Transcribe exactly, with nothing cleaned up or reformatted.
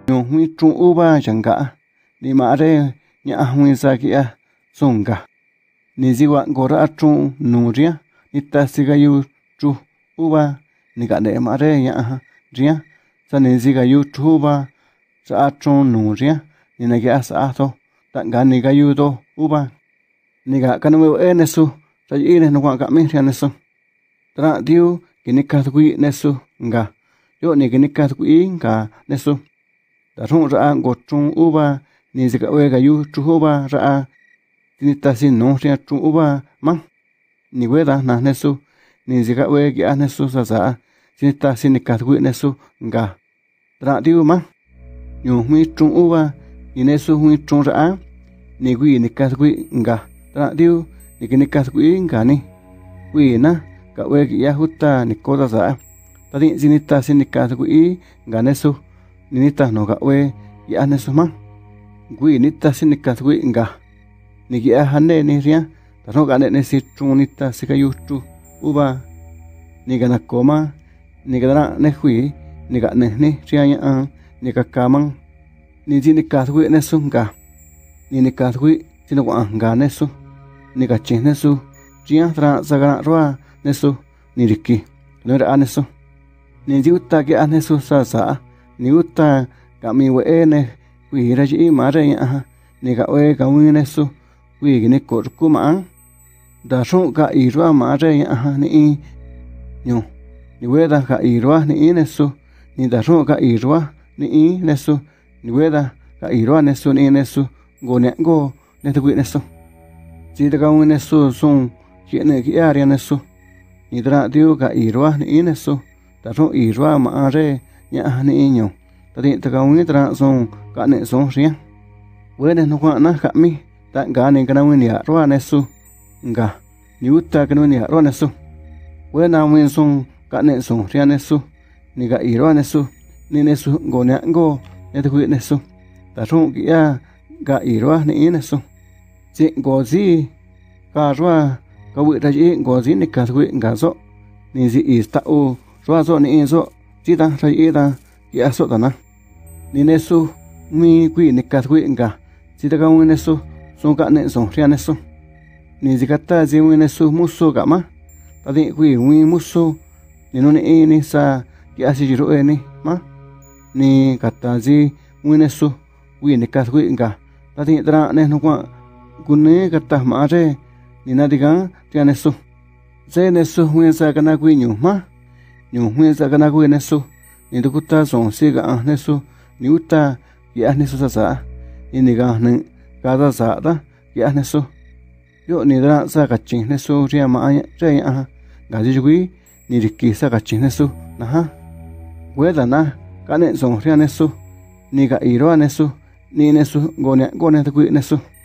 Nhung huy trung uba chẳng cả. Ni mà re nhã huy sa kia song cả. Ni ziwa gora trung nung ria. Ni ta sigayu chu uba. Ni cả để mà re nhã ria. Sa ni zigayu chu uba. Sa trung nung ria. Ni na kia sa to. Tạng gà ni gayu to uba. Ni gà kanu e nesu. Sa yi ne no ka mi ria nesu. Tra diu kini ka kui nesu nga. Yo ni kini ka kui nga nesu. Da rung ra go trung uba. Ni zika we gayu chu uba ra. Ni ta sin no ria chu uba mang. Ni we da na nesu. Ni zika we kia nesu sa sa. Ni ta sin ni ka kui nesu nga. Tra diu mang. Nyu hui trung uba. Ni nesu hui trung ra. Ni kui ni ka kui nga. Tra diu ni kini ka kui nga ni. Kui na. Ka we kia huta ni ko da sa. Ta din sin ni ta sin ni ka kui nga nesu. Ni ni ta no ka we kia nesu mang. Kui ni ta sin ni ka kui nga. Ni kia hane ni ria. Ta no ka ne ne si trung ni ta si ka yu chu uba. Ni ka na koma. Ni ka na ne hui. Ni ka ne ni ria ya an. Ni ka ka mang. Ni si ni ka kui nesu nga. Ni ni ka kui si no kwa nga nesu. Ni ka chin nesu. Ria tra sa ka roa nesu. Ni riki. No ra nesu. Ni di uta ki a nesu sa sa. Ni uta ka mi we e ne. Hui ra ji ma re ya. Ni ka we ka wi nesu. Hui ki ni ko ku ma an. Da rung ka i roa ma re ya ni i. Nyo. Ni we da ka i roa ni i nesu. Ni da rung ka i roa ni i nesu. Ni we da ka i roa nesu ni i nesu. Go ne go ne tu wi nesu. Si da ka wi nesu sung ki ne ki a ria nesu. Ni tra diu ka i roa ni i nesu. Da rung i roa ma re ya ni i nyo. Ta di ta ka wi tra sung ka ne sung ria. We ne no kwa na ka mi. Ta ga ni ka na wi ni a roa nesu. Nga. Ni uta ka ni a roa nesu. We na wi sung ka ne sung ria nesu. Ni ka i roa nesu. Ni nesu go ne go ne tu wi nesu. Ta rung ki a ka i roa ni i nesu. Si go zi ka roa ka wi ra ji go zi ni ka tu wi nga so. Ni zi i sta u roa so ni i so. Ji ta ra i ta ki a so ta na. Ni nesu mi kui ni ka tu wi nga. Si ta ka wi nesu sung ka ne sung ria nesu. Ni zi ka ta zi wi nesu musu ka ma. Ta di kui wi musu. Ni no ni i ni sa ki a si ji ro e ni ma. Ni ka ta zi wi nesu wi ni ka tu wi nga. Ta di tra ne no kwa kuni ka ta ma re. Ni na di ka ria nesu. Se nesu wi sa ka na kui nyu ma. Nyu wi sa ka na kui nesu. Ni tu ku ta song si ka a nesu. Ni uta ki a nesu sa sa. Ni ni ka ni ka ta sa ta ki a nesu. Yo ni tra sa ka chin nesu ria ma a re ya. Ga ji wi ni riki sa ka chin nesu. Na ha. We da na ka ne song ria nesu. Ni ka i roa nesu. Ni nesu go ne go ne tu kui nesu.